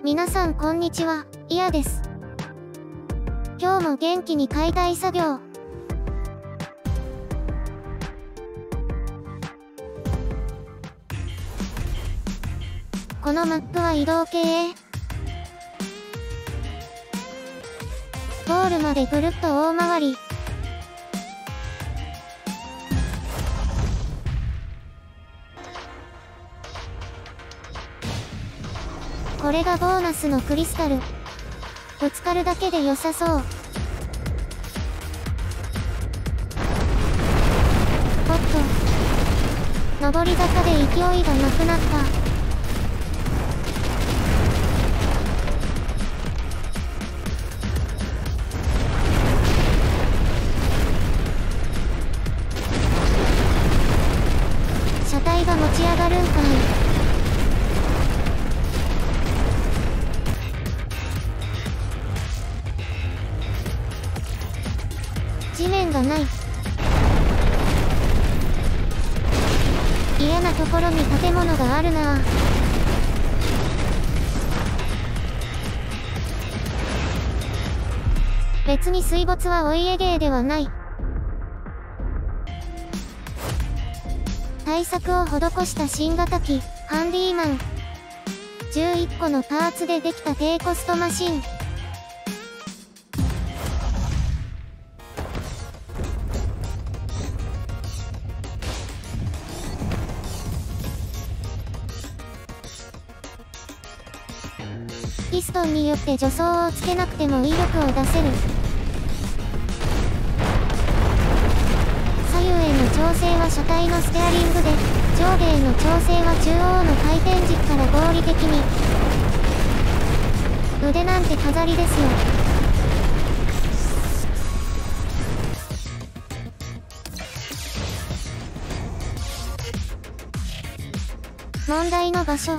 皆さんこんにちは、イヤです。今日も元気に解体作業。このマップは移動系。ゴールまでぐるっと大回り。これがボーナスのクリスタル。ぶつかるだけで良さそう。おっと。上り坂で勢いがなくなった。車体が持ち上がるんかい。地面がない。嫌なところに建物があるなぁ。別に水没はお家芸ではない。対策を施した新型機、ハンディーマン。11個のパーツでできた低コストマシン。ピストンによって助走をつけなくても威力を出せる。左右への調整は車体のステアリングで、上下への調整は中央の回転軸から合理的に。腕なんて飾りですよ。問題の場所。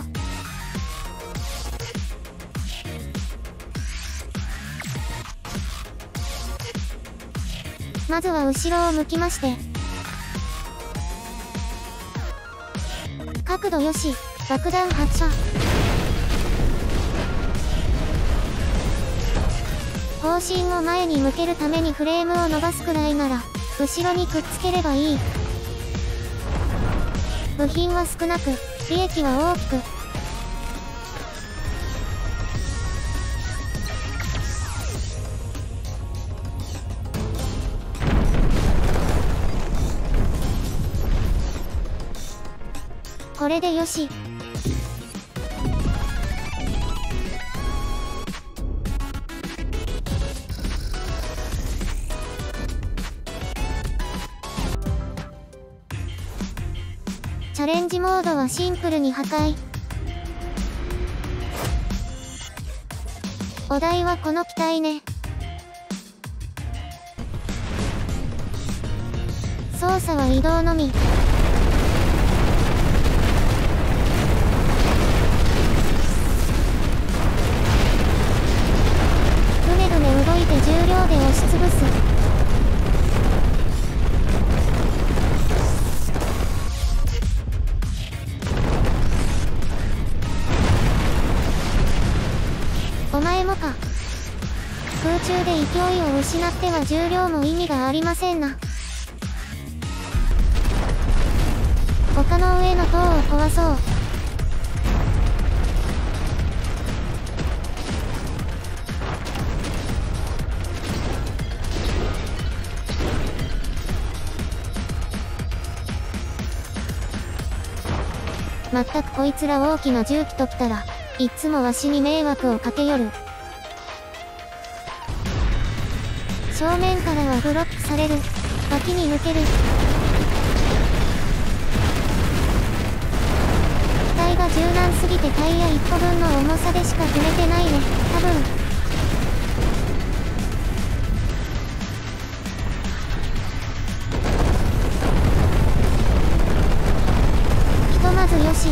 まずは後ろを向きまして。角度よし、爆弾発射。方針を前に向けるためにフレームを伸ばすくらいなら、後ろにくっつければいい。部品は少なく、利益は大きく。これでよし。チャレンジモードはシンプルに破壊。お題はこの機体ね。操作は移動のみ。動いて重量で押しつぶす。お前もか。空中で勢いを失っては重量も意味がありませんな。丘の上の塔を壊そう。まったくこいつら大きな重機ときたら、いっつもわしに迷惑をかけよる。正面からはブロックされる。脇に抜ける。機体が柔軟すぎてタイヤ1個分の重さでしか触れてないね、多分。まずよし。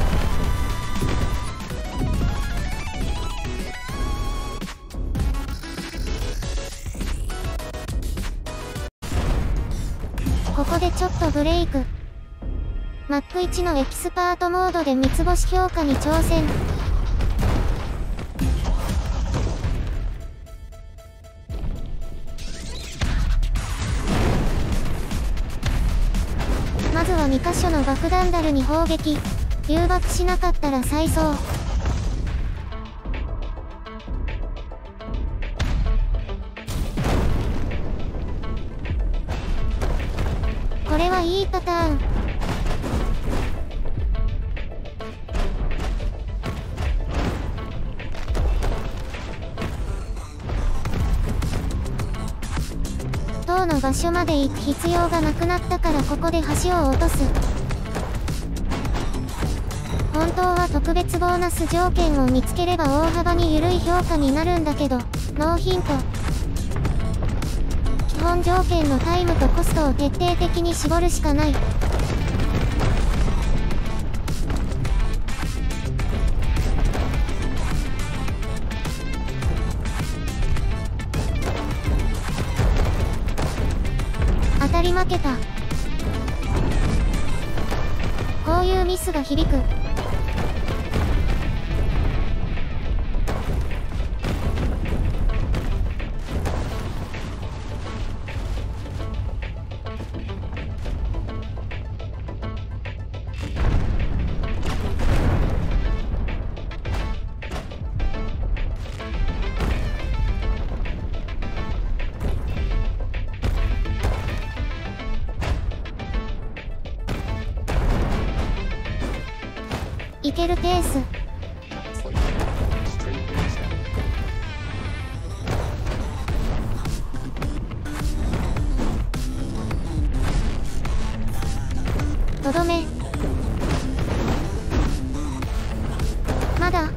ここでちょっとブレイク。マップ1のエキスパートモードで三つ星評価に挑戦。 2カ所の爆弾ダルに砲撃。誘爆しなかったら再走。これはいいパターン。塔の場所まで行く必要がなくなったからここで橋を落とす。本当は特別ボーナス条件を見つければ大幅に緩い評価になるんだけど、ノーヒント。基本条件のタイムとコストを徹底的に絞るしかない。当たり負けた。こういうミスが響く。いけるペース。とどめ。まだ。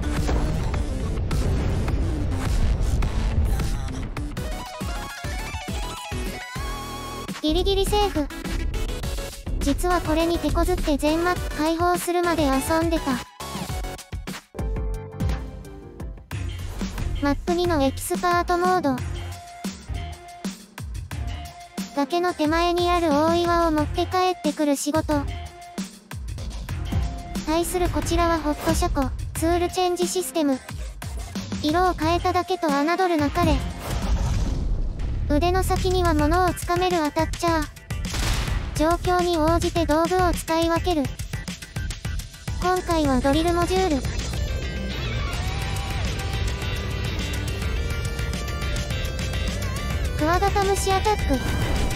ギリギリセーフ。実はこれに手こずって全マップ解放するまで遊んでた。マップ2のエキスパートモード。崖の手前にある大岩を持って帰ってくる仕事。対するこちらはホットシャコ、ツールチェンジシステム。色を変えただけと侮るなかれ。腕の先には物をつかめるアタッチャー。状況に応じて道具を使い分ける。今回はドリルモジュール。クワガタムシアタック。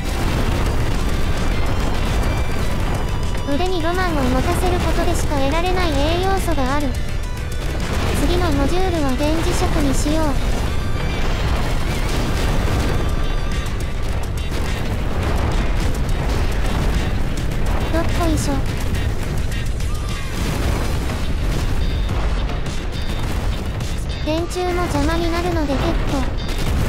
腕にロマンを持たせることでしか得られない栄養素がある。次のモジュールは電磁石にしよう。どっこいしょ。電柱も邪魔になるのでゲット。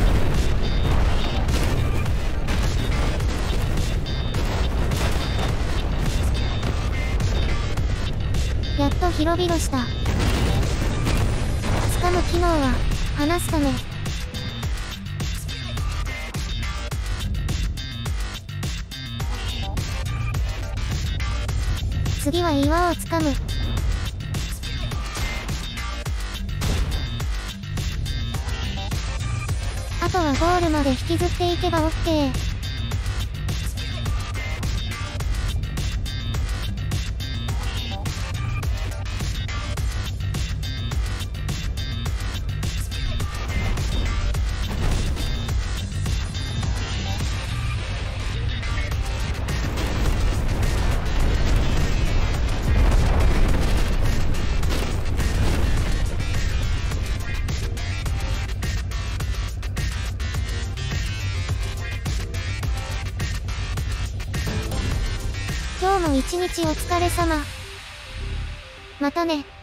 やっと広々した。掴む機能は離すため。次は岩をつかむ。あとはゴールまで引きずっていけば OK。今日も一日お疲れ様。またね。